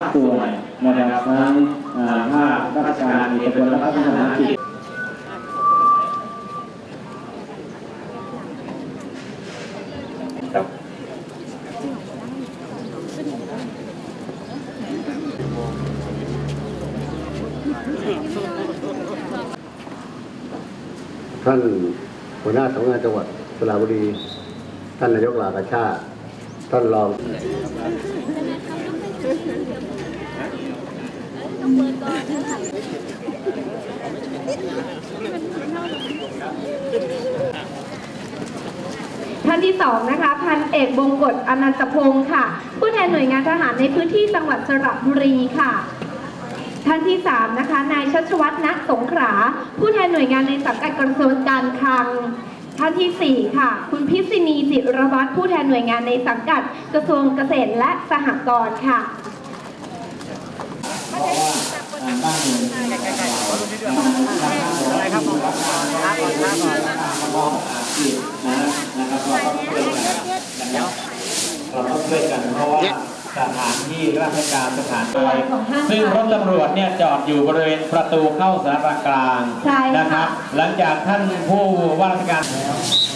ส่วนนะครับทั้งภาคราชการเอกชนและภาควิสาหกิจท่านหัวหน้าสำนักงานจังหวัดสระบุรีท่านนายกเหล่ากาชาติท่านรองท่านที่2นะคะพันเอกบงกฎอนันตพงศ์ค่ะผู้แทนหน่วยงานทหารในพื้นที่จังหวัดสระบุรีค่ะท่านที่3นะคะนายชัชวัฒน์ ณ สงขลาผู้แทนหน่วยงานในสังกัดกระทรวงการคลังท่านที่4ค่ะคุณพิษิณีจิรวัฒน์ผู้แทนหน่วยงานในสังกัดกระทรวงเกษตรและสหกรณ์ค่ะเราต้องช่วยกันเพราะว่าสถานที่ราชการสถานอะไรซึ่งรถตำรวจเนี่ยจอดอยู่บริเวณประตูเข้าสารกลางนะครับหลังจากท่านผู้ว่าราชการ